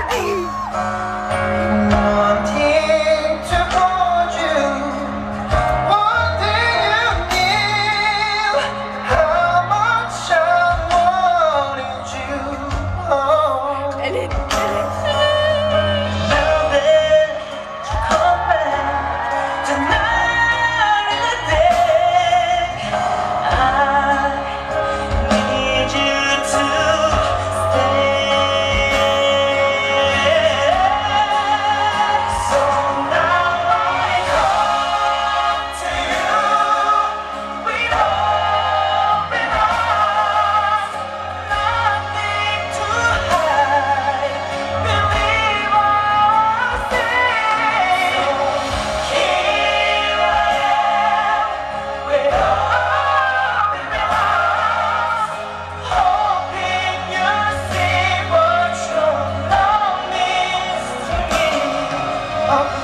Wanting to hold you, wanting you near. How much I wanted you. Oh. Now that you come back tonight in the day, I need you to stay. So now I come to you with open arms, nothing to hide. Believe I'll stay. Here I am with open arms, hoping you'll see what your love means to me.